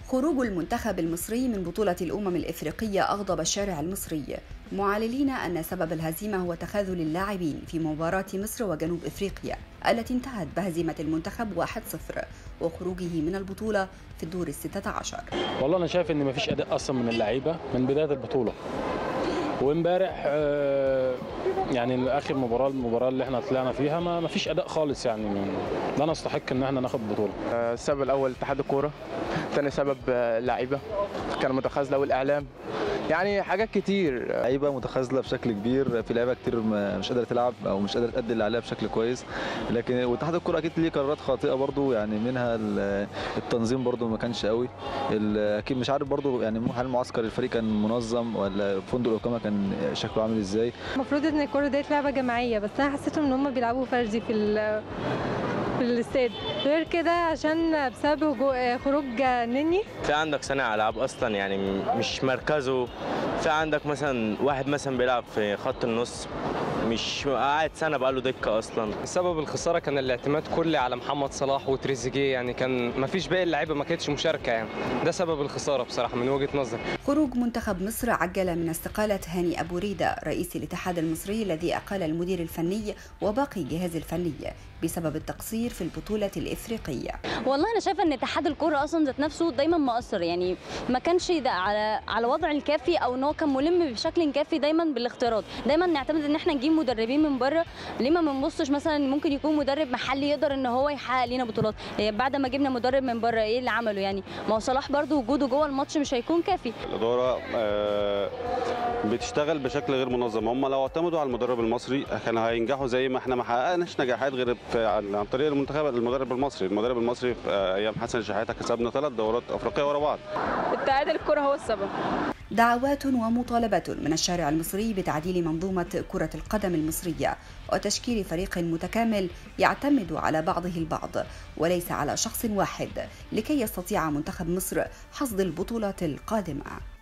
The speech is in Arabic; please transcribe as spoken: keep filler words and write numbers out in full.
خروج المنتخب المصري من بطولة الأمم الإفريقية أغضب الشارع المصري، معللين أن سبب الهزيمة هو تخاذل اللاعبين في مباراة مصر وجنوب إفريقيا التي انتهت بهزيمة المنتخب واحد صفر وخروجه من البطولة في الدور الستة عشر. والله أنا شايف إن مفيش أداء أصلا من اللعيبة من بداية البطولة، وامبارح يعني اخر مباراه المباراه اللي احنا طلعنا فيها ما فيش اداء خالص، يعني لا نستحق ان احنا ناخد بطوله. السبب الاول اتحاد الكوره، ثاني سبب اللعيبه كان متخاذله والاعلام، يعني حاجات كتير. لعيبه متخاذله بشكل كبير، في لعيبه كتير مش قادره تلعب او مش قادره تأدي اللي عليها بشكل كويس، لكن واتحاد الكوره اكيد ليه قرارات خاطئه برضو، يعني منها التنظيم برضو ما كانش قوي، اكيد مش عارف برضو يعني هل معسكر الفريق كان منظم ولا فندق الاقامه كان شكله عامل ازاي. المفروض ان الكوره ديت لعبه جماعيه، بس انا حسيتهم ان هم بيلعبوا فردي في في الاستاد، غير كده عشان بسبب خروج نني. في عندك صانع العاب اصلا يعني مش مركزه، في عندك مثلا واحد مثلا بيلعب في خط النص مش قاعد سنه بقاله دكه اصلا. سبب الخساره كان الاعتماد كلي على محمد صلاح وتريزيجيه، يعني كان ما فيش باقي اللعيبه ما كانتش مشاركه، يعني ده سبب الخساره بصراحه من وجهه نظري. خروج منتخب مصر عجل من استقاله هاني ابو ريده رئيس الاتحاد المصري الذي اقال المدير الفني وباقي الجهاز الفني بسبب التقصير في البطوله الافريقيه. والله انا شايفه ان اتحاد الكره اصلا ذات نفسه دايما مقصر، يعني ما كانش على على وضع الكافي، او ان هو كان ملم بشكل كافي دايما بالاختيارات. دايما نعتمد ان احنا نجيب مدربين من بره، ليه ما بنبصش مثلا ممكن يكون مدرب محلي يقدر ان هو يحقق لنا بطولات. بعد ما جبنا مدرب من بره ايه اللي عمله؟ يعني ما هو صلاح برده وجوده جوه الماتش مش هيكون كافي. الاداره بتشتغل بشكل غير منظم، هم لو اعتمدوا على المدرب المصري كانوا هينجحوا زي ما احنا ما حققناش نجاحات غير عن طريق المنتخب المدرب المصري. المدرب المصري في ايام حسن شحاته كسبنا ثلاث دورات افريقيه ورا بعض. اتحاد الكره هو السبب. دعوات ومطالبات من الشارع المصري بتعديل منظومة كرة القدم المصرية وتشكيل فريق متكامل يعتمد على بعضه البعض وليس على شخص واحد لكي يستطيع منتخب مصر حصد البطولات القادمة.